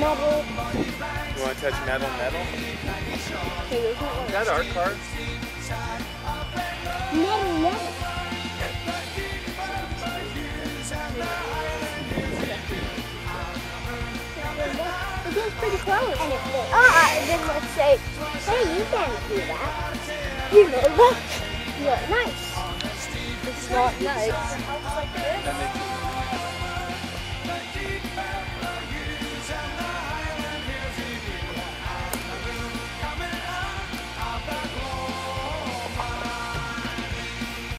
metal. You want to touch metal? Okay, there's not Is that art cards? metal. It feels pretty close. And then let's say, hey, you can't do that. You know, look, you're nice. It's not nice. That makes you